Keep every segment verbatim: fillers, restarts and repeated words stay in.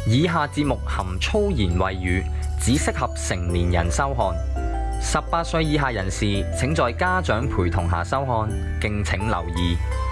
以下節目含粗言穢語，只適合成年人收看。十八歲以下人士請在家長陪同下收看，敬請留意。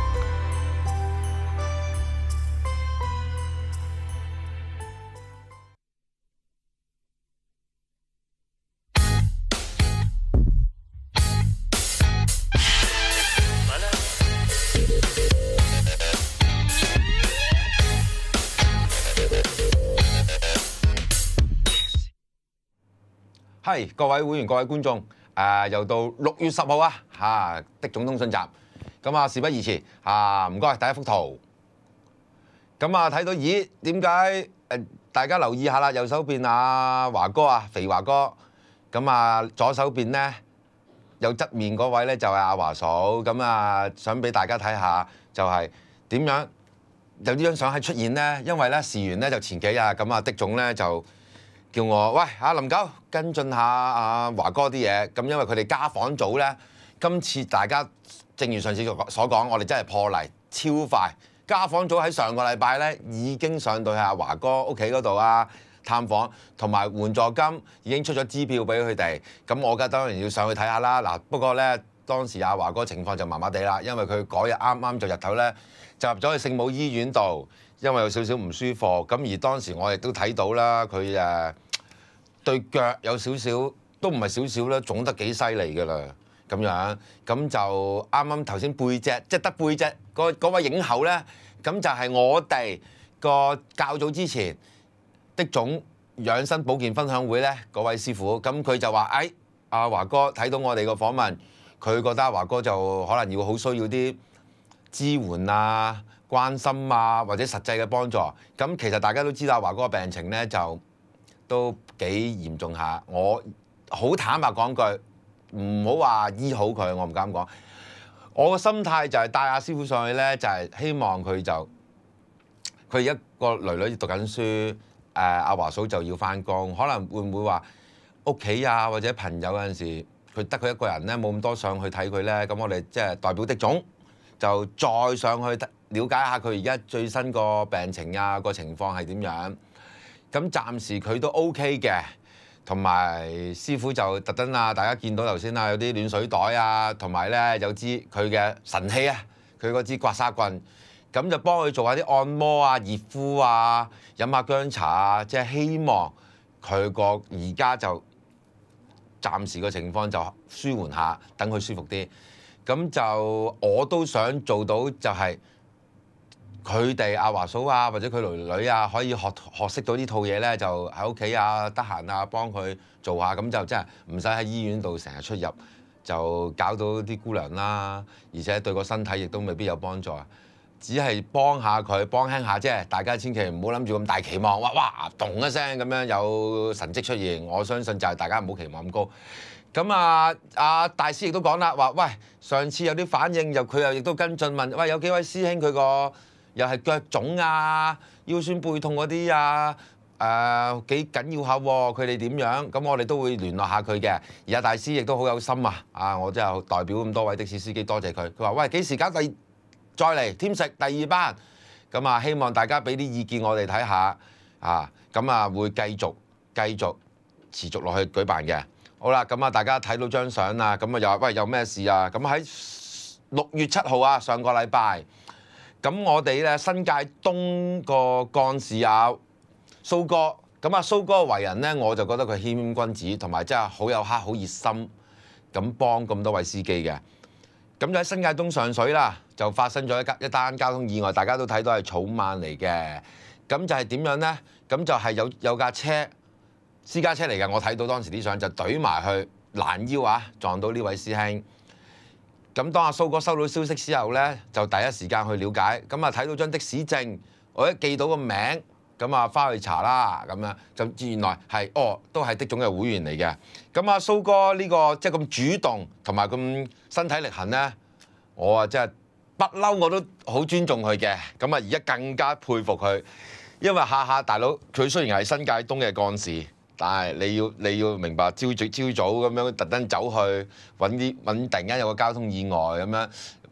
係各位會員、各位觀眾，誒、呃、又到六月十號啊嚇的總通訊集，咁啊事不宜遲嚇，唔該第一幅圖。咁啊睇到，咦點解誒大家留意下啦？右手邊啊華哥啊，肥華哥，咁啊左手邊咧有側面嗰位咧就係阿華嫂，咁啊想俾大家睇下，就係點樣有呢張相係出現咧？因為咧事緣咧就前幾日咁啊的總咧就叫我喂阿林九跟進下阿華哥啲嘢，咁因為佢哋家訪組咧，今次大家正如上次所講，我哋真係破例超快。家訪組喺上個禮拜咧已經上到去阿華哥屋企嗰度啊探訪，同埋援助金已經出咗支票俾佢哋。咁我梗係當然要上去睇下啦。嗱，不過咧當時阿華哥情況就麻麻地啦，因為佢嗰日啱啱就日頭咧就入咗去聖母醫院度，因為有少少唔舒服。咁而當時我亦都睇到啦，佢誒對腳有少少都唔係少少啦，腫得幾犀利㗎啦，咁樣咁就啱啱頭先背脊，即係得背脊嗰嗰位影后咧，咁就係我哋個較早之前的總養生保健分享會咧嗰位師傅，咁佢就話：誒阿華哥睇到我哋個訪問，佢覺得阿華哥就可能要好需要啲支援啊、關心啊，或者實際嘅幫助。咁其實大家都知道阿華哥嘅病情咧就都幾嚴重下，我好坦白講句，唔好話醫好佢，我唔敢講。我個心態就係帶阿師傅上去咧，就係希望佢就佢一個囡囡讀緊書，誒阿華嫂就要翻工，可能會唔會話屋企啊或者朋友有陣時佢得佢一個人咧，冇咁多上去睇佢咧，咁我哋即係代表的總就再上去了解下佢而家最新個病情啊個情況係點樣。咁暫時佢都 OK 嘅，同埋師傅就特登啊，大家見到頭先啊有啲暖水袋啊，同埋咧有支佢嘅神器啊，佢嗰支刮痧棍，咁就幫佢做下啲按摩啊、熱敷啊、飲下薑茶啊，即係希望佢個而家就暫時個情況就舒緩下，等佢舒服啲。咁就我都想做到就係佢哋阿華嫂啊，或者佢囡囡啊，可以學學識到呢套嘢咧，就喺屋企啊，得閒啊，幫佢做下，咁就真係唔使喺醫院度成日出入，就搞到啲姑娘啦，而且對個身體亦都未必有幫助啊。只係幫下佢，幫輕下啫。大家千祈唔好諗住咁大期望，哇哇咚一聲咁樣有神蹟出現。我相信就係大家唔好期望咁高。咁啊，阿大師亦都講啦，話喂上次有啲反應，又佢又亦都跟進問，喂有幾位師兄佢個又係腳腫啊、腰酸背痛嗰啲啊，誒、呃、幾緊要下喎，佢哋點樣？咁我哋都會聯絡下佢嘅。而家大師亦都好有心啊！啊，我真係代表咁多位的士司機多謝佢。佢話：喂，幾時搞第再嚟添食第二班？咁啊，希望大家俾啲意見我哋睇下啊。咁啊，會繼續繼續持續落去舉辦嘅。好啦，咁啊，大家睇到張相啊，咁啊又話喂有咩事啊？咁喺六月七號啊，上個禮拜。咁我哋咧新界東個幹事啊蘇哥，咁啊蘇哥為人咧，我就覺得佢謙君子，同埋真係好有黑、好熱心，咁幫咁多位司機嘅。咁就喺新界東上水啦，就發生咗一間一單交通意外，大家都睇到係草蜢嚟嘅。咁就係點樣咧？咁就係有有架車私家車嚟嘅，我睇到當時啲相就懟埋去攔腰啊，撞到呢位師兄。咁當阿蘇哥收到消息之後咧，就第一時間去了解，咁啊睇到張的士證，我一記到個名，咁啊翻去查啦，咁樣就原來係哦，都係的總嘅會員嚟嘅。咁阿蘇哥呢個即係咁主動同埋咁身體力行咧，我啊真係不嬲我都好尊重佢嘅。咁啊而家更加佩服佢，因為下下大佬佢雖然係新界東嘅幹事。但係你要你要明白，朝早朝早咁樣特登走去揾啲揾，突然間有個交通意外咁樣，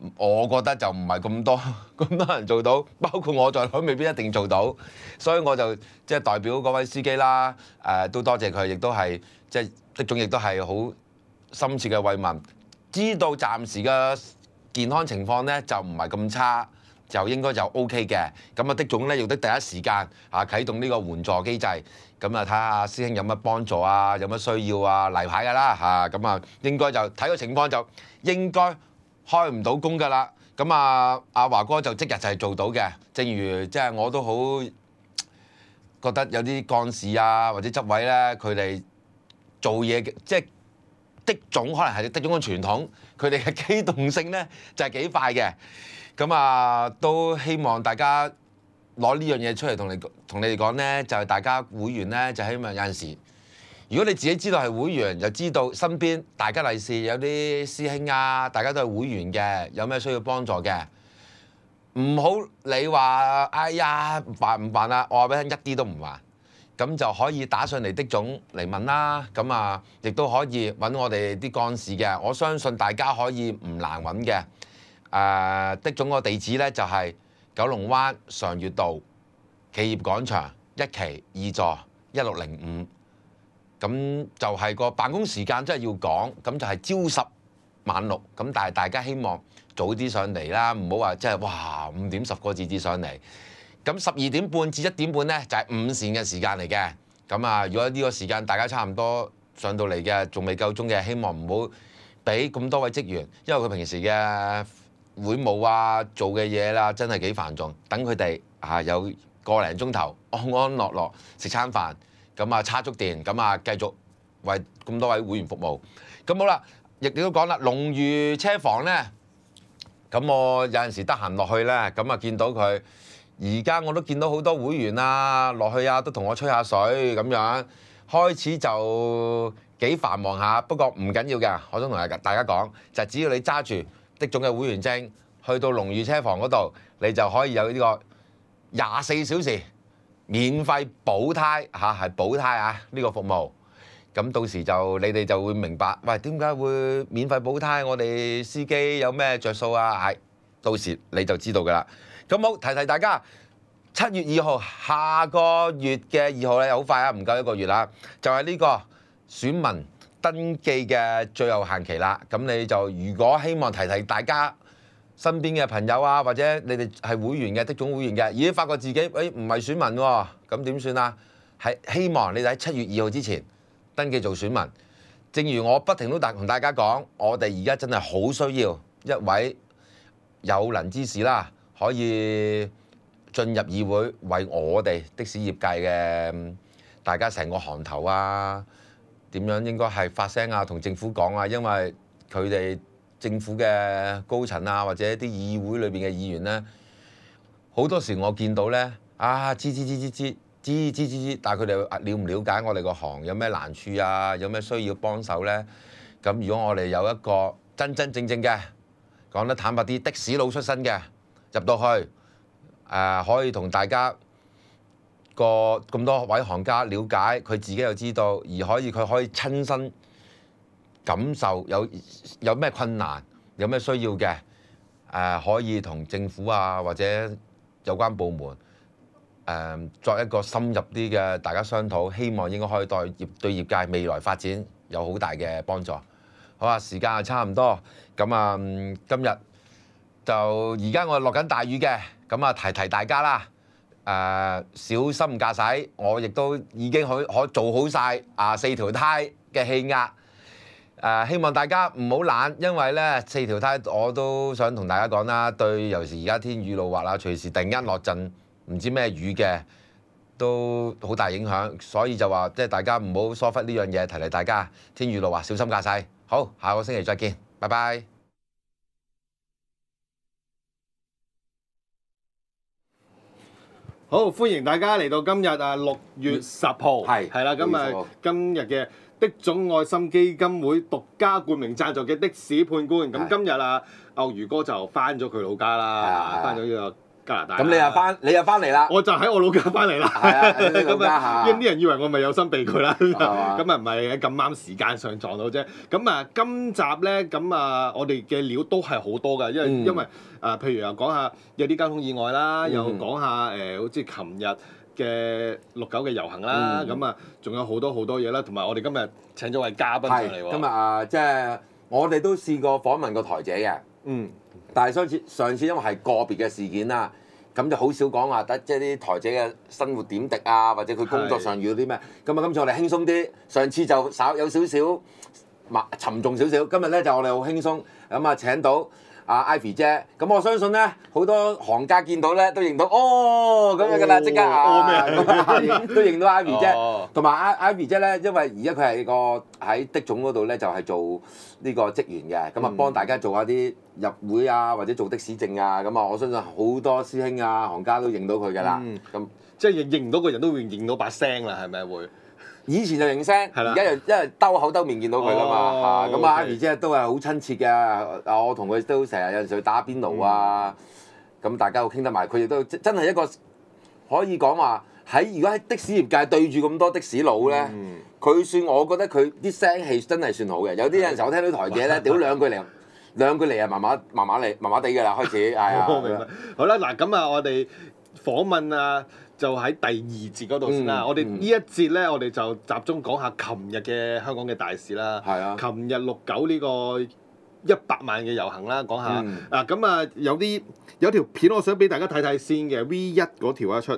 我覺得就唔係咁多咁多人做到，包括我在內未必一定做到，所以我就即係代表嗰位司機啦，誒、呃、都多謝佢，亦都係即係的總亦都係好深切嘅慰問，知道暫時嘅健康情況咧就唔係咁差，就應該就 O K 嘅。咁啊的總咧亦都第一時間啊啟動呢個援助機制，咁啊睇下師兄有乜幫助啊，有乜需要啊，例牌㗎啦嚇，咁啊應該就睇個情況就應該開唔到工㗎啦。咁啊阿華哥就即日就係做到嘅，正如即係我都好覺得有啲幹事啊或者執委咧，佢哋做嘢嘅即係的總可能係的總嘅傳統，佢哋嘅機動性咧就係幾快嘅。咁啊，都希望大家攞呢樣嘢出嚟同你同你哋講咧，就係大家會員咧，就希望有陣時，如果你自己知道係會員，又知道身邊大家利是有啲師兄啊，大家都係會員嘅，有咩需要幫助嘅，唔好你話哎呀煩唔煩啊？我話俾你聽，一啲都唔煩。咁就可以打上嚟的總嚟問啦。咁啊，亦都可以揾我哋啲幹事嘅。我相信大家可以唔難揾嘅。誒、呃、的總個地址咧就係、是、九龍灣常悅道企業廣場一期二座一六零五。咁就係個辦公時間真係要講，咁就係朝十晚六。咁但係大家希望早啲上嚟啦，唔好話即係哇五點十個字至上嚟。咁十二點半至一點半咧就係、是、午膳嘅時間嚟嘅。咁啊，如果呢個時間大家差唔多上到嚟嘅，仲未夠鐘嘅，希望唔好俾咁多位職員，因為佢平時嘅會務啊、做嘅嘢啦，真係幾繁重。等佢哋啊有個零鐘頭安安樂樂食餐飯，咁啊叉足電，咁啊繼續為咁多位會員服務。咁好啦，亦都講啦，龍譽車房咧，咁我有陣時得閒落去咧，咁啊見到佢。而家我都見到好多會員啊，落去啊都同我吹下水咁樣，開始就幾繁忙下，不過唔緊要嘅。我想同大家講，就係只要你揸住的總嘅會員證，去到龍譽車房嗰度，你就可以有呢個廿四小時免費補胎嚇，係補胎啊呢個服務。咁到時就你哋就會明白，喂點解會免費補胎？我哋司機有咩着數啊？係到時你就知道㗎啦。咁好，提提大家，七月二號下個月嘅二號咧，好快啊，唔夠一個月啦，就係呢個選民登記嘅最後限期啦。咁你就如果希望提提大家身邊嘅朋友啊，或者你哋係會員嘅的總會員嘅，已經發覺自己誒唔係選民喎，咁點算啊？係希望你哋喺七月二號之前登記做選民。正如我不停都同大家講，我哋而家真係好需要一位有能之士啦。可以進入議會，為我哋的士業界嘅大家成個行頭啊，點樣應該係發聲啊，同政府講啊，因為佢哋政府嘅高層啊，或者啲議會裏邊嘅議員咧，好多時我見到咧，啊，知知知知知知知知知，但係佢哋了唔了解我哋個行有咩難處啊，有咩需要幫手咧？咁如果我哋有一個真真正正嘅，講得坦白啲，的士佬出身嘅。入到去，誒、呃、可以同大家個咁多位行家了解，佢自己又知道，而可以佢可以親身感受有有咩困難，有咩需要嘅，誒、呃、可以同政府啊或者有關部門誒、呃、作一個深入啲嘅大家商討，希望應該可以對業對業界未來發展有好大嘅幫助。好啊，時間係差唔多，咁啊、嗯、今日。就而家我落緊大雨嘅，咁啊提提大家啦，誒、呃、小心駕駛，我亦都已經可可做好晒啊四條胎嘅氣壓，誒、呃、希望大家唔好懶，因為咧四條胎我都想同大家講啦，對尤其是而家天雨路滑啦，隨時突然間落陣唔知咩雨嘅，都好大影響，所以就話即係大家唔好疏忽呢樣嘢，提提大家天雨路滑，小心駕駛。好，下個星期再見，拜拜。 好，歡迎大家嚟到今日啊六月十號，係係啦，咁啊今日嘅的總愛心基金會獨家冠名贊助嘅的士判官，咁今日啊鱷魚哥就翻咗佢老家啦，翻咗呢個加拿大。 咁你又翻，你又翻嚟啦？ 我就喺我老家翻嚟啦。 係啊，你老家下。 因為啲人以為我咪有心避佢啦，咁啊唔係咁啱時間上撞到啫。咁啊，今集咧咁啊，我哋嘅料都係好多㗎，因為、嗯、因為啊，譬如又講下有啲交通意外啦，又講下誒，好似琴日嘅六九嘅遊行啦，咁啊、嗯，仲有好多好多嘢啦，同埋我哋今日請咗位嘉賓上嚟喎。 今日啊，即係我哋都試過訪問過台姐嘅，嗯，但係上次上次因為係個別嘅事件啦，咁就好少講話得即係啲台姐嘅生活點滴啊，或者佢工作上遇到啲咩，咁啊今次我哋輕鬆啲，上次就稍有少少沉重少少，今日咧就我哋好輕鬆，咁啊請到阿 Ivy 姐，咁我相信咧好多行家見到咧都認到，哦咁樣㗎啦，即刻啊，都認到 Ivy 姐，同埋 Ivy 姐咧，因為而家佢係個喺的總嗰度咧，就係做呢個職員嘅，咁啊幫大家做下啲入會啊，或者做的士證啊，咁啊我相信好多師兄啊行家都認到佢㗎啦，咁即係認認唔到個人都會認到把聲啦，係咪會？ 以前就認聲，而家又因為兜口兜面見到佢㗎嘛，咁啊 Ivy 姐都係好親切嘅，啊我同佢都成日有陣時去打邊爐啊，咁大家都傾得埋，佢亦都真係一個可以講話喺如果喺的士業界對住咁多的士佬咧，佢算我覺得佢啲聲氣真係算好嘅，有啲有陣時我聽到台姐咧屌兩句嚟兩句嚟啊麻麻麻麻嚟麻麻地㗎啦開始，係啊， 明白。好啦，嗱咁啊我哋訪問啊。就喺第二節嗰度先啦，嗯、我哋呢一節咧，我哋就集中講下琴日嘅香港嘅大事啦。係啊，琴日六九呢個一百萬嘅遊行啦，講下、嗯、啊咁啊有啲有條片我想俾大家睇睇先嘅 V 一嗰條一出。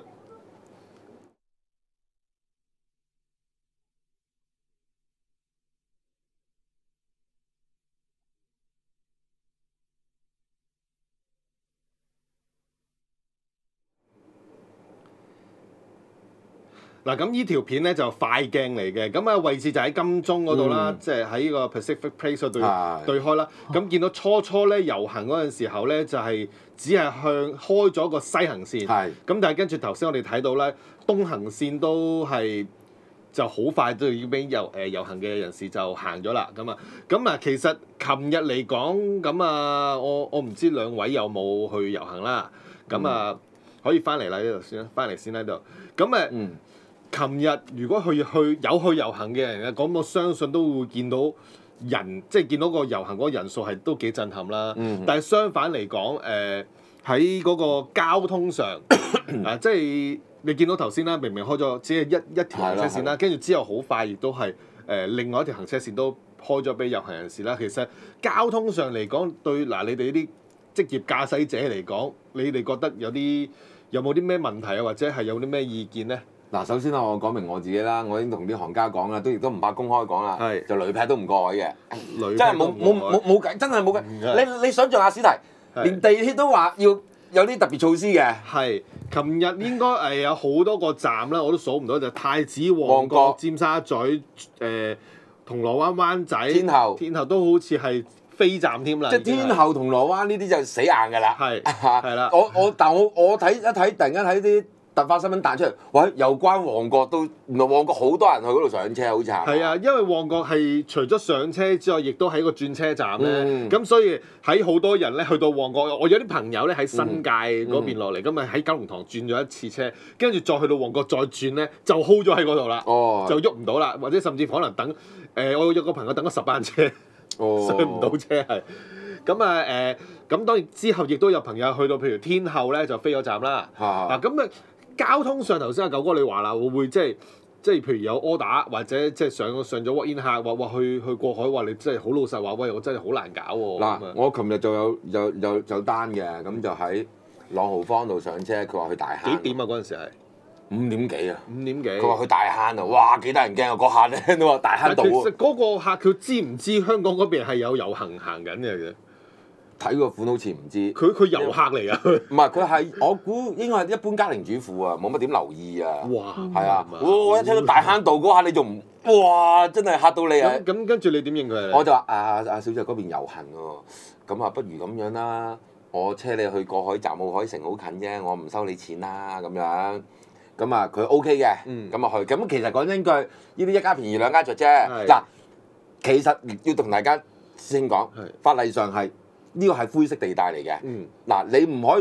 嗱咁呢條片咧就快鏡嚟嘅，咁啊位置就喺金鐘嗰度啦，即係喺呢個 Pacific Place 嗰對對開啦。咁見到初初咧遊行嗰陣時候咧，就係只係向開咗個西行線，咁但係跟住頭先我哋睇到咧東行線都係就好快都已經俾遊誒遊行嘅人士就行咗啦。咁啊咁啊其實琴日嚟講咁啊，我我唔知兩位有冇去遊行啦。咁啊可以翻嚟啦呢度先啦，翻嚟先喺度。咁誒。嗯琴日如果去去有去遊行嘅人咧，咁我相信都會見到人，即係見到個遊行嗰個人數係都幾震撼啦。嗯、但係相反嚟講，誒喺嗰個交通上，啊即係你見到頭先啦，明明開咗只係一一條行車線啦，跟住之後好快亦都係誒、呃、另外一條行車線都開咗俾遊行人士啦。其實交通上嚟講，對嗱、呃、你哋呢啲職業駕駛者嚟講，你哋覺得有啲有冇啲咩問題啊，或者係有啲咩意見咧？ 嗱，首先我講明我自己啦，我已經同啲行家講啦，都亦都唔怕公開講啦，是就雷劈都唔過海嘅，真係冇冇冇冇計，真係冇計。你你想象下史提，是連地鐵都話要有啲特別措施嘅。係， 琴日應該誒有好多個站啦，我都數唔到，就太子、旺角、角尖沙咀、誒、呃、銅鑼灣、灣仔、 天后、 天后都好似係飛站添啦。 即係天后、銅鑼灣呢啲就死硬㗎啦。係係啦。我我但我我睇一睇，突然間睇啲突發新聞彈出嚟，喂，有關旺角都，原來旺角好多人去嗰度上車，好似係。係啊， 因為旺角係除咗上車之外，亦都係一個轉車站咧。咁、嗯、所以喺好多人咧去到旺角，我有啲朋友咧喺新界嗰邊落嚟，咁啊喺九龍塘轉咗一次車，跟住再去到旺角再轉咧，就 hold 咗喺嗰度啦，哦、就喐唔到啦，或者甚至可能等誒、呃，我有個朋友等咗十班車，哦、上唔到車係。咁啊誒，咁當然之後亦都有朋友去到，譬如天后咧就飛咗站啦。嗱咁啊。交通上頭先阿九哥你話啦，會唔會即係即係譬如有 order 或者即係上上咗 walk in 客話話去去過海話你真係好老實話喂，我真係好難搞喎。 嗱，我琴日就有有有有單嘅，咁就喺朗豪坊度上車，佢話去大坑。 幾點啊？嗰陣時係五點幾啊？ 五點幾？ 佢話去大坑啊！哇，幾得人驚啊！嗰下咧都話大坑道。其實嗰個客佢知唔知香港嗰邊係有遊行行緊嘅？ 睇個款好似唔知， 佢佢遊客嚟啊！ 唔係佢係我估應該係一般家庭主婦啊，冇乜點留意啊。哇！係啊，我我一聽到大坑道嗰下你仲唔哇？真係嚇到你啊！ 咁咁跟住你點應佢啊？ 我就話啊啊小姐嗰邊遊行喎，咁啊不如咁樣啦，我車你去過海站澳海城好近啫，我唔收你錢啦咁樣。咁啊佢 OK 嘅，咁啊去。咁其實講真句，呢啲一家便宜兩家著啫。嗱，其實要同大家先講，法例上係。呢個係灰色地帶嚟嘅，嗱、嗯、你唔可以話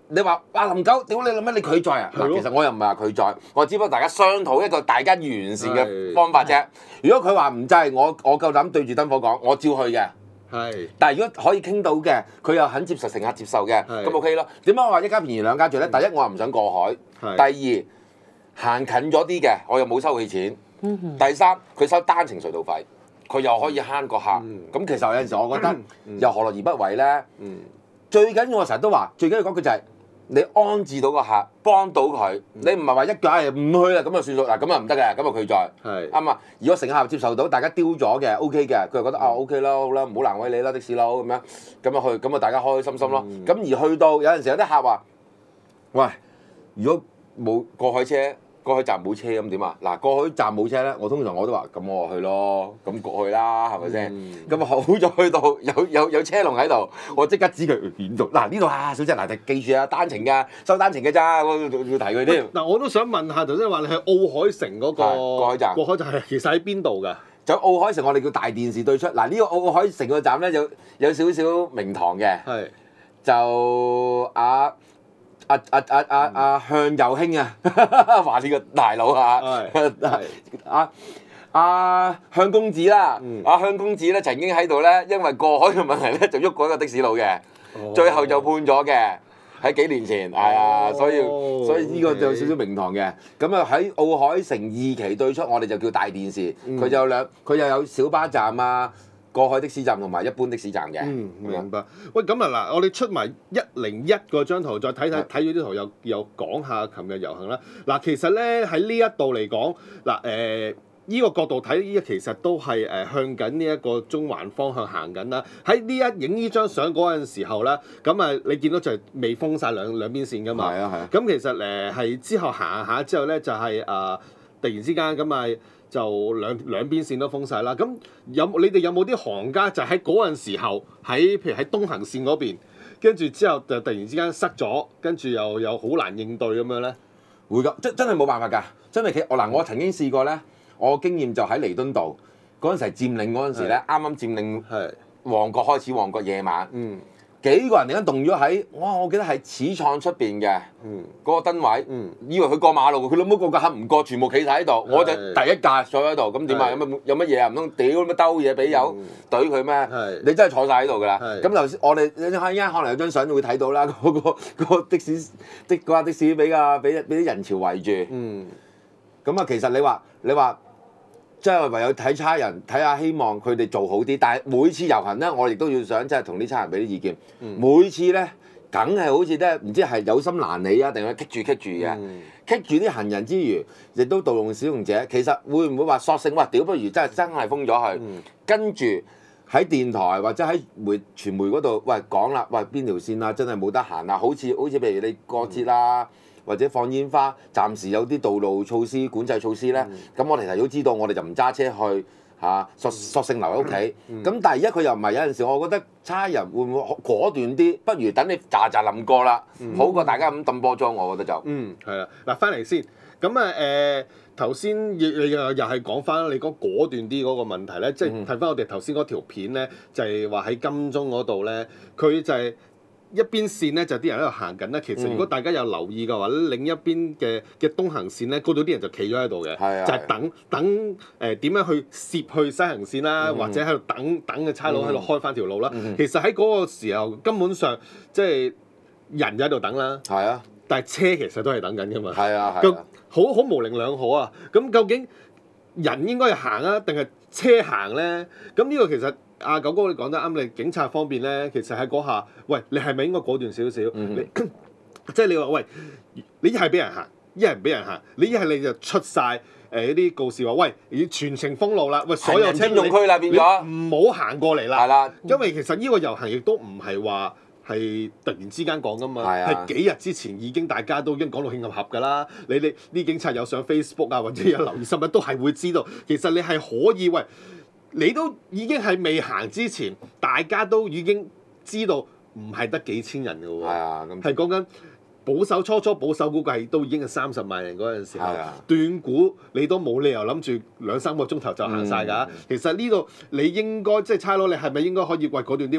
你話哇林九，屌你諗乜你拒載啊？嗱，其實我又唔係話拒載，我只不過大家商討一個大家完善嘅方法啫。如果佢話唔制，我我夠膽對住燈火講，我照去嘅。係。但係如果可以傾到嘅，佢又肯接受乘客接受嘅，咁 OK 咯。點解我話一家便宜兩家罪咧？第一我又唔想過海，第二行近咗啲嘅，我又冇收佢錢。第三佢收單程隧道費，佢又可以慳個客。咁其實有陣時我覺得又何樂而不為咧？最緊要我成日都話，最緊要講句就係你安置到個客，幫到佢。你唔係話一句唉唔去啦咁就算數嗱，咁啊唔得嘅，咁啊拒載。係啱啊！如果乘客接受到，大家丟咗嘅 OK 嘅，佢又覺得啊 OK 啦，好啦，唔好難為你啦的士佬咁樣，咁啊去，咁啊大家開開心心咯。咁而去到有陣時有啲客話，喂，如果冇過海車。過海站冇車咁點啊？嗱，過海站冇車咧，我通常我都話咁我去咯，咁過去啦，係咪先？咁啊好咗去到有有有車龍喺度，我即刻指佢遠度。嗱呢度啊，小姐嗱，記住啊，單程㗎，收單程嘅咋，我要提佢添。 嗱，我都想問下頭先話你去奧海城嗰個過海站， 過海站係其實喺邊度㗎？ 就奧海城，我哋叫大電視對出。嗱呢個奧海城個站咧有有少少名堂嘅，就啊。阿阿阿阿阿向右興啊，話呢個大佬啊，阿阿向公子啦，阿向公子咧曾經喺度咧，因為過海嘅問題咧就喐過一個的士佬嘅，最後就判咗嘅，喺幾年前，係啊，所以所以呢個就有少少名堂嘅。咁啊喺奧海城二期對出，我哋就叫大電視，佢就有兩，佢又有小巴站啊。過海的士站同埋一般的士站嘅。 嗯，明白。喂，咁啊嗱，我哋出埋一零一嗰張圖，再睇睇睇咗啲圖，又又講下琴日遊行啦。嗱，其實咧喺呢一度嚟講，嗱誒依個角度睇，依其實都係誒向緊呢一個中環方向行緊啦。喺呢一影呢張相嗰陣時候咧，咁啊你見到就係未封晒兩兩邊線㗎嘛。係啊係啊。咁其實誒係之後行下之後咧，就係誒突然之間咁啊。就兩兩邊線都封晒啦，咁有你哋有冇啲行家就喺嗰陣時候喺譬如喺東行線嗰邊，跟住之後就突然之間塞咗，跟住又又好難應對咁樣咧？ 會㗎，真真係冇辦法㗎，真係企我嗱，我曾經試過咧，我經驗就喺彌敦道嗰陣時係佔領嗰陣時咧，啱啱佔領旺角開始旺角夜晚。嗯。幾個人突然間動咗喺，哇！我記得係始創出邊嘅嗰個燈位，嗯、以為佢過馬路，佢老母個個客唔過，全部企晒喺度，我就第一架坐喺度，咁點啊？有乜有乜嘢啊？唔通屌乜兜嘢俾友懟佢咩？你真係坐晒喺度㗎啦！咁頭先我哋一陣間可能有張相會睇到啦，嗰、嗰個嗰個的士的嗰架的士俾啊俾俾啲人潮圍住。嗯。咁啊，其實你話你話。即係唯有睇差人，睇下希望佢哋做好啲。但係每次遊行咧，我亦都要想即係同啲差人俾啲意見。嗯、每次咧，梗係好似咧，唔知係有心攔你啊，定係棘住棘住嘅。棘住啲行人之餘，亦都盜用使用者。其實會唔會話索性話屌，不如真係真係封咗佢，嗯、跟住喺電台或者喺媒傳媒嗰度，喂講啦，喂邊條線啊，真係冇得行啊！好似好似譬如你過節啦。嗯或者放煙花，暫時有啲道路措施管制措施咧，咁、嗯、我哋其實都知道，我哋就唔揸車去嚇、啊，索索性留喺屋企。咁、嗯嗯、但係而家佢又唔係，有陣時我覺得差人會唔會果斷啲？不如等你喳喳冧過啦，嗯、好過大家咁抌波裝，我覺得就嗯係啦。嗱，翻嚟先，咁啊誒頭先又又又係講翻你講果斷啲嗰個問題咧，即係睇翻我哋頭先嗰條片咧，就係話喺金鐘嗰度咧，佢就係、是。一邊線咧就啲人喺度行緊咧，其實如果大家有留意嘅話，另一邊嘅嘅東行線咧，嗰度啲人就企咗喺度嘅，嗯、就係等等誒點、呃、樣去攝去西行線啦，嗯、或者喺度等等嘅差佬喺度開翻條路啦。嗯、其實喺嗰個時候根本上即係人喺度等啦，係啊，但係車其實都係等緊㗎嘛，係啊，咁好好模棱兩可啊。咁究竟人應該係行啊，定係車行咧？咁呢個其實。阿九哥你講得啱，你警察方面咧，其實喺嗰下，喂，你係咪應該果斷少少？嗯、你即係你話，喂，你一係俾人行，一係唔俾人行，你一係你就出晒誒一啲告示話，喂，要全程封路啦，喂，所有車用區啦變咗， 唔好行過嚟啦。係啦，因為其實呢個遊行亦都唔係話係突然之間講噶嘛，係的幾日之前已經大家都已經講到興合合㗎啦。你哋啲警察有上 Facebook 啊，或者有留意新聞，都係會知道，其實你係可以喂。你都已經係未行之前，大家都已經知道唔係得幾千人嘅喎，係講緊保守初初保守估計都已經係三十萬人嗰陣時候，啊、斷估你都冇理由諗住兩三個鐘頭就行晒㗎。嗯、其實呢度你應該即係差佬，你係咪應該可以喂果斷啲喂？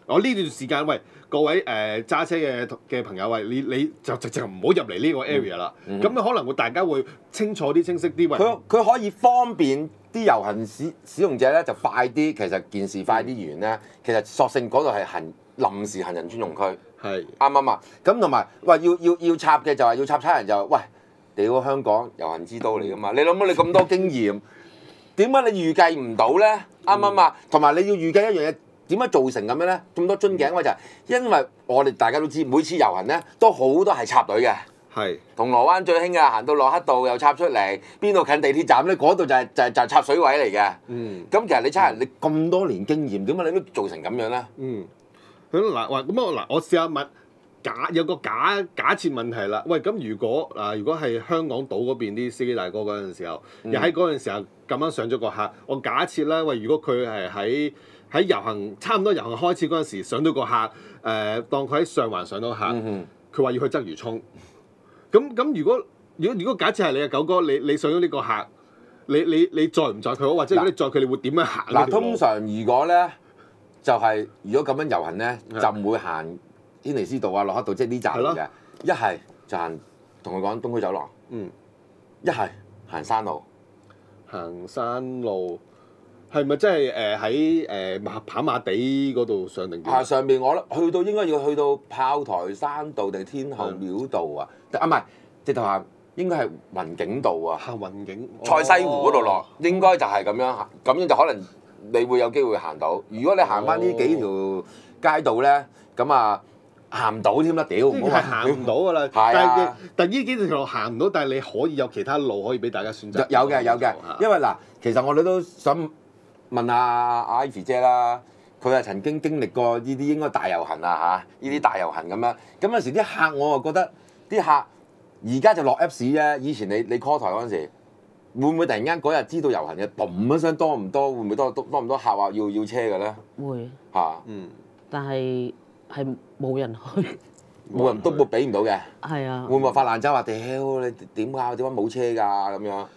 我呢段時間喂各位誒揸、呃、車嘅嘅朋友喂，你你就直接唔好入嚟呢個 area 啦。咁、嗯嗯、可能會大家會清楚啲、清晰啲。喂， 佢佢可以方便啲遊行使使用者咧，就快啲。其實件事快啲完咧，嗯、其實索性嗰度係行臨時行人專用區。係啱啱啊？咁同埋喂要要要插嘅就係要插差人就喂，屌香港遊行之都嚟㗎嘛？你諗下你咁多經驗，點解你預計唔到咧？啱啱啊？同埋你要預計一樣嘢。點解造成咁樣咧？咁多樽頸位就係因為我哋大家都知，每次遊行咧都好多係插隊嘅。係是。銅鑼灣最興嘅，行到駱克道又插出嚟，邊度近地鐵站咧？嗰度就係、是、就係、是、就係、是、插水位嚟嘅。嗯。咁其實你差人，你咁多年經驗，點解你都造成咁樣咧？嗯。 咁嗱，話咁我嗱，我試下問假有個假假設問題啦。喂，咁如果嗱，如果係香港島嗰邊啲司機大哥嗰陣時候，嗯、又喺嗰陣時候咁樣上咗個客，我假設啦，喂，如果佢係喺喺遊行差唔多遊行開始嗰陣時上到個客，誒、呃、當佢喺上環上到客，佢話、嗯、哼要去鰂魚涌。咁咁如果如果如果假設係你嘅九哥，你你上咗呢個客，你你你載唔載佢好？或者如果你載佢，你會點樣行？ 嗱，通常如果咧就係、是、如果咁樣遊行咧，的就唔會行軒尼詩道啊、駱克道，即係呢站嚟嘅。一係的就行同佢講東區走廊，嗯，一係行山路， 行山路。係咪真係誒喺誒跑馬地嗰度上定？ 啊，上邊我去到應該要去到炮台山道定天后廟道啊？啊唔係，直頭行應該係雲景道啊。行雲景。 賽西湖嗰度落，應該就係咁樣行，咁樣就可能你會有機會行到。如果你行翻呢幾條街道咧，咁啊行唔到添啦，屌！ 即係行唔到㗎啦。係啊。但係呢幾條路行唔到，但係你可以有其他路可以俾大家選擇。 有嘅有嘅，因為嗱，其實我哋都想問下阿 Ivy 姐啦，佢係曾經經歷過呢啲應該大遊行啊嚇，呢啲大遊行咁樣。咁有時啲客我又覺得啲客而家就落 Apps 啫。以前你你 call 台嗰陣時，會唔會突然間嗰日知道遊行嘅，嘣一聲多唔多？會唔會多多多唔多客話要要車嘅咧？ 會嚇， 啊、嗯，但係係冇人去， 冇人都冇俾唔到嘅。 係啊， 會唔會發爛渣話屌你點解點解冇車㗎咁樣？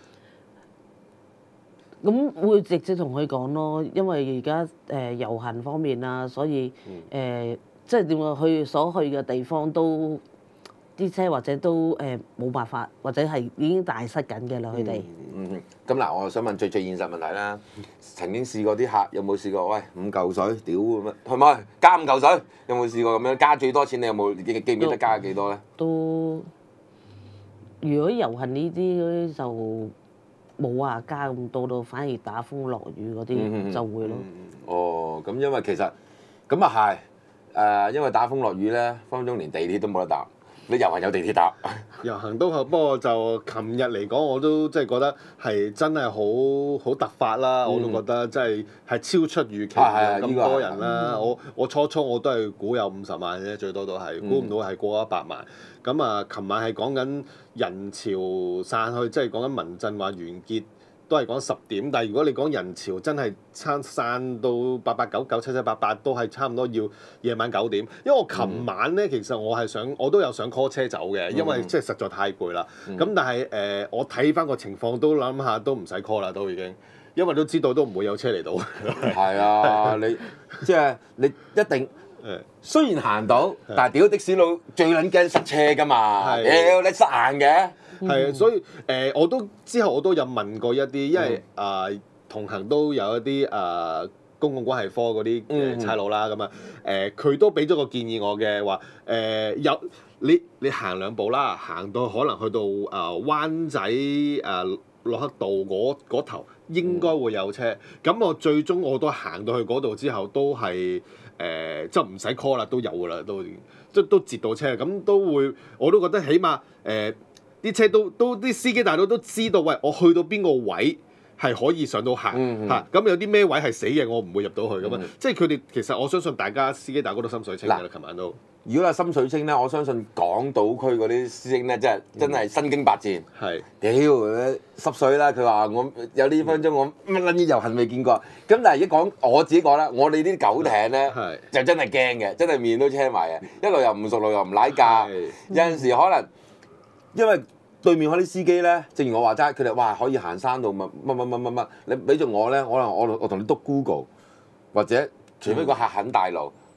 咁會直接同佢講咯，因為而家誒遊行方面啊，所以誒、呃、即係點講，去所去嘅地方都啲車或者都誒冇、呃、辦法，或者係已經大塞緊嘅啦，佢哋。 嗯，咁嗱，我想問最最現實問題啦，曾經試過啲客有冇試過？喂，五嚿水，屌咁樣，係咪加五嚿水？有冇試過咁樣加最多錢？你有冇記記唔記得加幾多咧？ 都如果遊行呢啲就冇話加咁多咯，反而打風落雨嗰啲就會咯。 嗯嗯、哦，咁因為其實咁啊係，誒、呃、因為打風落雨咧，分分鐘連地鐵都冇得搭。你遊行有地鐵搭？ 遊行都好，不過就琴日嚟講，我都即係覺得係真係好好突發啦。嗯、我都覺得真係係超出預期嘅，咁多人啦。我我初初我都係估有五十萬啫，最多都係估唔到係過一百萬。咁啊，琴晚係講緊人潮散去，即係講緊民陣話完結，都係講十點。但係如果你講人潮真係散散到八八九九七七八八，都係差唔多要夜晚九點。因為我琴晚咧，其實我係想我都有想 call 車走嘅，因為即係實在太攰啦。咁、嗯、但係誒、呃，我睇翻個情況都諗下都唔使 call 啦，都已經，因為都知道都唔會有車嚟到。 係啊，你即係你一定。誒，雖然行到，但係屌的士佬最撚驚塞車㗎嘛！屌你塞硬嘅， 係啊，所以誒，我都之後我都有問過一啲，因為啊同行都有一啲啊公共關係科嗰啲誒差佬啦，咁啊誒，佢都俾咗個建議我嘅，話誒有你你行兩步啦，行到可能去到啊灣仔啊駱克道嗰嗰頭應該會有車，咁我最終我都行到去嗰度之後都係。誒即係唔使 call 啦，都有㗎啦，都即都截到車，咁都會我都覺得起碼誒啲、呃、車都都啲司機大佬都知道，喂，我去到邊個位係可以上到客嚇，咁、嗯嗯啊、有啲咩位係死嘅，我唔會入到去咁啊，嗯、即係佢哋其實我相信大家司機大哥都心水清㗎啦，琴晚都。 如果係心水清咧，我相信港島區嗰啲師兄咧，真係真係身經百戰。係、嗯。屌，濕水啦！佢話我有呢分鐘，我乜撚嘢遊行未見過。咁但係而家講我自己講啦，我哋啲狗艇咧就真係驚嘅，真係面都車埋嘅。一路又唔熟路又唔舐架，有陣時可能因為對面嗰啲司機咧，正如我話齋，佢哋哇可以行山路乜乜乜乜乜乜，你俾住我咧，可能我我同你篤 Google，或者除非個客肯帶路。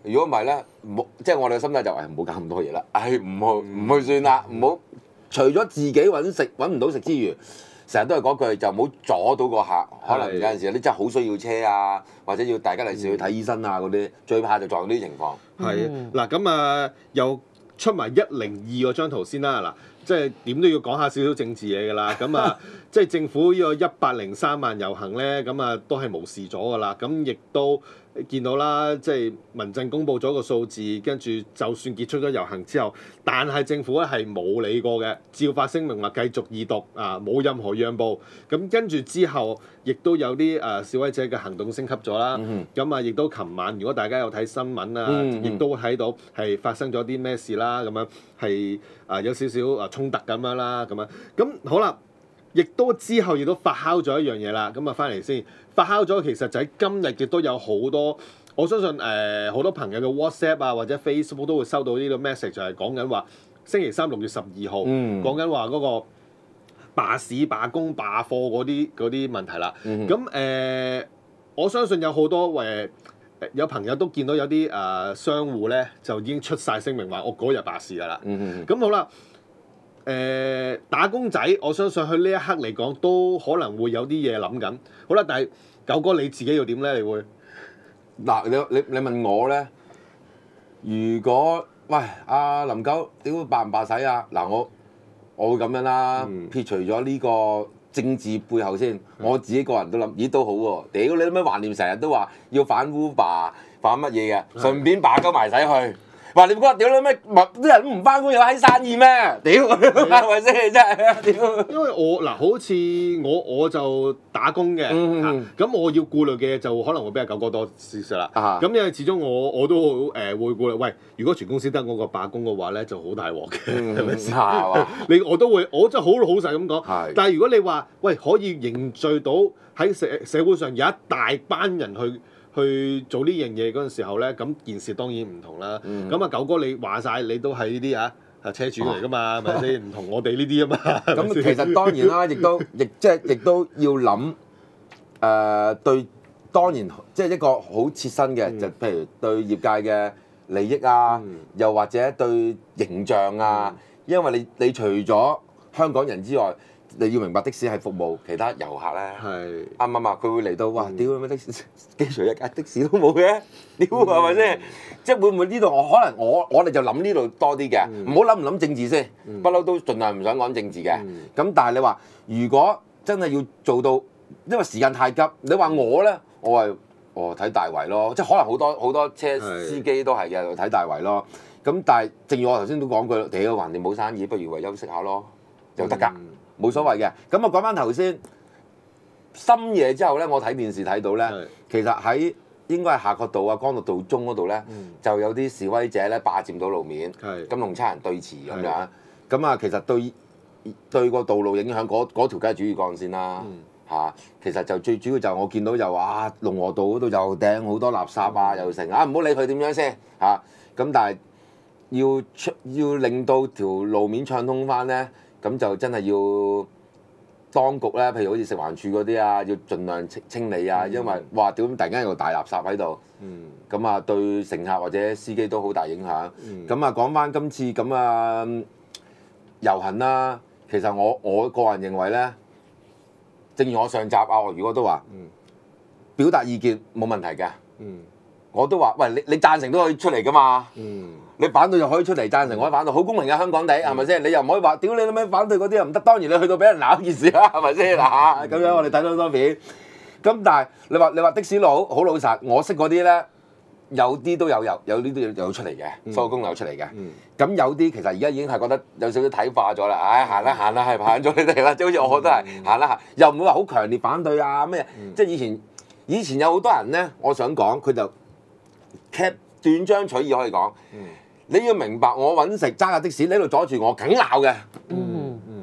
如果唔係咧，唔好即係我哋嘅心態就係唔好搞咁多嘢啦，唉唔好唔去算啦，唔好除咗自己揾食揾唔到食之餘，成日都係嗰句就唔好阻到個客，可能有陣時你真係好需要車啊，或者要大家嚟時去睇醫生啊嗰啲，最怕就撞到呢啲情況。 係嗱咁啊，又出埋一零二嗰張圖先啦嗱。即係點都要講下少少政治嘢㗎啦，咁啊，即係政府呢個一百零三萬遊行咧，咁啊都係無視咗㗎啦，咁亦都見到啦，即係民陣公佈咗個數字，跟住就算結束咗遊行之後，但係政府咧係冇理過嘅，照發聲明話繼續二讀啊，冇任何讓步，咁跟住之後亦都有啲誒示威者嘅行動升級咗啦，咁啊亦都琴晚如果大家有睇新聞啊，亦、嗯、都睇到係發生咗啲咩事啦，咁樣係啊有少少啊衝突咁樣啦，咁樣咁好啦。亦都之後亦都發酵咗一樣嘢啦，咁啊翻嚟先發酵咗，其實就喺今日亦都有好多，我相信誒好、呃、多朋友嘅 WhatsApp 啊或者 Facebook 都會收到呢個 message，就係講緊話星期三六月十二號，講緊話嗰個罷市罷工罷課嗰啲嗰啲問題啦。咁誒、嗯呃，我相信有好多誒、呃、有朋友都見到有啲誒、呃、商戶咧就已經出晒聲明話我嗰日罷市㗎啦。咁、嗯嗯、好啦。誒、呃、打工仔，我相信佢呢一刻嚟講都可能會有啲嘢諗緊。好啦，但係九哥你自己要點咧？你會嗱，你你你問我咧，如果喂阿、啊、林九，屌罷唔罷使啊？嗱，我我會咁樣啦，嗯、撇除咗呢個政治背後先，嗯、我自己個人都諗，咦都好喎、啊。屌你乜橫掂成日都話要反 Uber 反乜嘢嘅，順便罷鳩埋使去。話你唔覺得屌你咩？啲人都唔翻工有閪生意咩？屌係咪先？真係屌！ 因為我嗱，好似我我就打工嘅，咁、嗯啊、我要顧慮嘅就可能會比阿九哥多少少啦。咁、啊、因為始終我我都誒、呃、會顧慮，喂，如果全公司得我個罷工嘅話咧，就好大鑊嘅，係咪先？你我都會，我真係好老實咁講。但係如果你話喂可以凝聚到喺社社會上有一大班人去。去做呢樣嘢嗰陣時候咧，咁件事當然唔同啦。咁啊、嗯，九哥你話晒，你都係呢啲啊，係車主嚟噶嘛，係咪先？唔同我哋呢啲啊嘛。 咁其實當然啦，亦都亦即係亦都要諗誒、呃、對，當然即係一個好切身嘅，嗯、就譬如對業界嘅利益啊，嗯、又或者對形象啊，嗯、因為你你除咗香港人之外。你要明白的士係服務其他遊客咧，啱唔啱啊？佢會嚟到，哇！屌乜的士機場一架的士都冇嘅，屌係咪先？即係會唔會呢度？我可能我我哋就諗呢度多啲嘅，唔好諗唔諗政治先，不嬲都盡量唔想講政治嘅。咁但係你話，如果真係要做到，因為時間太急，你話我咧，我係哦睇大圍咯，即係可能好多好多車司機都係嘅睇大圍咯。咁但係正如我頭先都講句，屌橫掂冇生意，不如為休息下咯，就得㗎。冇所謂嘅，咁啊講翻頭先深夜之後咧，我睇電視睇到咧，是其實喺應該係夏慤道啊、干諾道中嗰度咧，嗯、就有啲示威者咧霸佔到路面，咁同差人對峙咁是樣，咁啊其實對對個道路影響嗰嗰條梗係主要幹線啦，嚇、嗯啊，其實就最主要就我見到又話龍和道嗰度又掟好多垃圾啊，又成啊，唔好理佢點樣先嚇，咁、啊、但係要出要令到條路面暢通翻咧。咁就真係要當局咧，譬如好似食環署嗰啲啊，要盡量清清理啊，因為哇屌突然間有個大垃圾喺度，咁啊、嗯、對乘客或者司機都好大影響。咁啊講翻今次咁啊遊行啦，其實我我個人認為咧，正如我上集啊，我如果都話，嗯、表達意見冇問題嘅。嗯我都話：喂，你你贊成都可以出嚟噶嘛？嗯、你反對就可以出嚟，贊成可以反對，好公平嘅香港地係咪先？你又唔可以話屌你咩反對嗰啲又唔得。當然你去到俾人鬧件事啦，係咪先嗱？咁樣我哋睇到好多片。咁但係你話你話的士佬好老實，我識嗰啲咧，有啲都有有有啲都有出嚟嘅，所有工有出嚟嘅。咁、嗯、有啲其實而家已經係覺得有少少睇化咗啦。唉、哎，行啦行啦，係行咗你哋啦，即係好似我都係行啦行，又唔會話好強烈反對啊咩？嗯、即係以前以前有好多人咧，我想講佢就。劇斷章取義可以講，嗯、你要明白我揾食揸架的士，你喺度阻住我，梗鬧嘅。嗯嗯、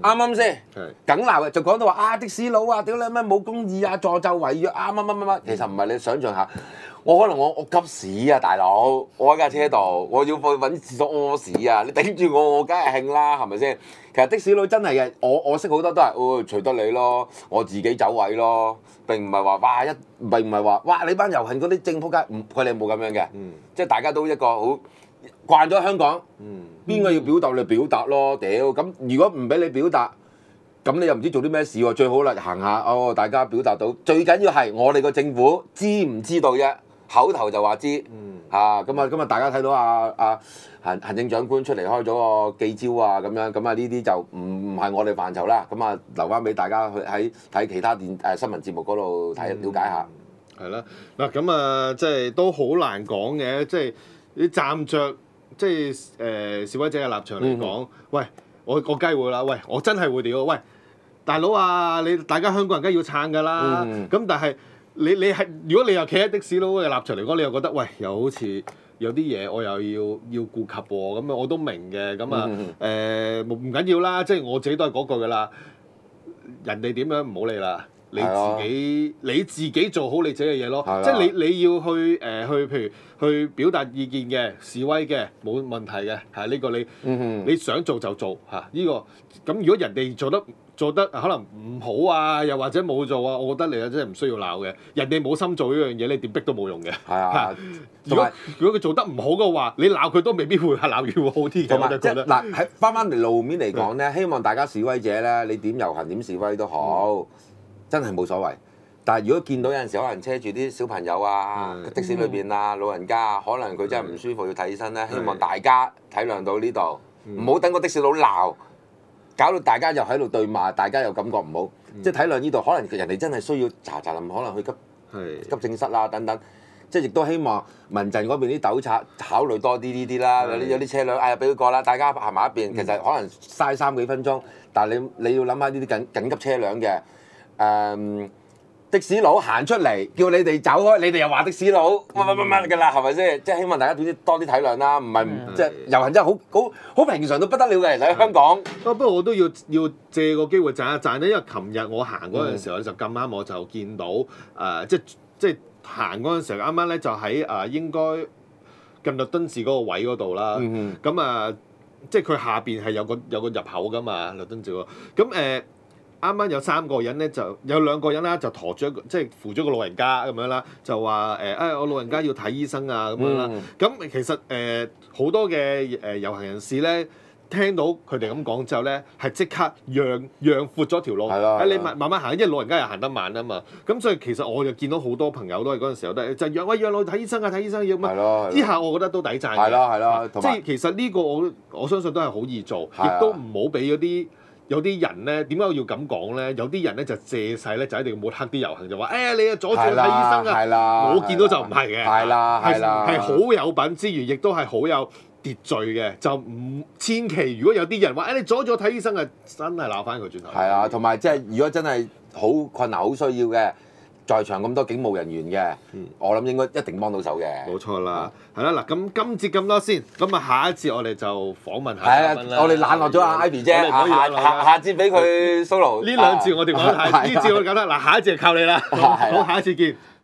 啱啱先？ 係梗鬧嘅，就講到話啊的士佬啊，屌你咩冇公義啊，助紂為虐啊，乜乜乜乜，其實唔係你想象下。我可能我我急屎啊，大佬！我喺架車度，我要去揾廁所屙屎啊！你頂住我，我梗係興啦，係咪先？其實的士佬真係嘅，我我識好多都係，哦，隨得你咯，我自己走位咯，並唔係話哇一，並唔係話哇你班遊行嗰啲正仆街，唔佢哋冇咁樣嘅， 嗯即係大家都一個好慣咗香港， 嗯邊個要表達你表達咯，屌咁如果唔俾你表達。咁你又唔知做啲咩事喎？最好啦，行下哦，大家表達到。最緊要係我哋個政府知唔知道啫？口頭就話知， 嗯嚇咁啊！今日大家睇到啊啊行行政長官出嚟開咗個記招啊，咁樣咁啊呢啲就唔唔係我哋範疇啦。咁啊留翻俾大家去喺睇其他電誒、呃、新聞節目嗰度睇了解下。 係啦，嗱咁啊，即係都好難講嘅，即係你站着即係誒、呃、示威者嘅立場嚟講， 嗯、 喂，我我梗係會啦，喂，我真係會屌，喂，大佬啊，你大家香港人梗係要撐㗎啦，咁、嗯、但係你你係如果你又企喺的士佬嘅立場嚟講，你又覺得喂，又好似有啲嘢我又要要顧及喎，咁啊我都明嘅，咁啊誒唔緊要啦，即係我自己都係嗰句㗎啦，人哋點樣唔好理啦。你自己你自己做好你自己嘅嘢咯，即係你你要去誒、呃、去譬如去表達意見嘅示威嘅冇問題嘅，係呢、呢個你、嗯、你想做就做嚇呢、呢個。咁如果人哋做得做得可能唔好啊，又或者冇做啊，我覺得你真係唔需要鬧嘅。人哋冇心做呢樣嘢，你點逼都冇用嘅。係啊，如果如果佢做得唔好嘅話，你鬧佢都未必會係鬧完會好啲嘅。我覺得嗱喺翻翻嚟路面嚟講咧，希望大家示威者咧，你點遊行點示威都好。嗯真係冇所謂，但係如果見到有陣時可能車住啲小朋友啊，的，的士裏邊啊，老人家啊，可能佢真係唔舒服要睇醫生咧，希望大家體諒到呢度，唔好等個的士佬鬧，搞到大家又喺度對罵，大家又感覺唔好，嗯、即係體諒呢度，可能人哋真係需要查查臨，可能去急急症室啊等等，即係亦都希望民陣嗰邊啲糾察考慮多啲呢啲啦，有啲有啲車輛，哎呀俾佢過啦，大家行埋一邊，其實可能嘥三幾分鐘，但係你你要諗下呢啲緊緊急車輛嘅。誒、um, 的士佬行出嚟叫你哋走開，你哋又話的士佬乜乜乜乜㗎啦，係咪先？即係希望大家總之多啲體諒啦，唔係即係遊行真係好好好平常到不得了嘅，其實喺香港。 不過我都要要借個機會讚一讚咧，因為琴日我行嗰陣時候咧，就咁啱我就見到誒、呃，即係即係行嗰陣時候啱啱咧就喺誒、呃、應該近律敦治嗰個位嗰度啦。咁啊、嗯嗯呃，即係佢下邊係有個有個入口㗎嘛，律敦治嗰個。咁誒。呃啱啱有三個人咧，就有兩個人啦，就馱咗一個，即係扶咗個老人家咁樣啦，就話誒，誒我老人家要睇醫生啊咁樣啦。咁、嗯、其實誒好、呃、多嘅誒遊行人士咧，聽到佢哋咁講之後咧，係即刻讓讓闊咗條路，誒你慢慢慢行，因為老人家又行得慢啊嘛。咁所以其實我就見到好多朋友都係嗰陣時候都係就讓喂讓路睇醫生啊，睇醫生要乜？之下我覺得都抵讚嘅。 係咯係咯， 即係其實呢個我我相信都係好易做，亦都唔好俾嗰啲。有啲人咧，點解我要咁講咧？有啲人咧就借勢咧，就一定要抹黑啲遊行，就話：誒、哎、你啊阻住我睇醫生啊！我見到就唔係嘅， 係啦係啦， 係好有品之餘，亦都係好有秩序嘅。就唔千祈，如果有啲人話：誒、哎、你阻住我睇醫生啊，真係鬧翻佢轉頭。係啊，同埋即係如果真係好困難、好需要嘅。在場咁多警務人員嘅，嗯、我諗應該一定幫到手嘅。 冇錯啦，係啦嗱，咁今節咁多先，咁啊下一節我哋就訪問下嘉賓啦。 我哋冷落咗阿 Ivy 姐，下下下節俾佢 solo。 呢兩節我哋講得太，呢節我哋講得嗱，下一節就靠你啦。好，下一次見。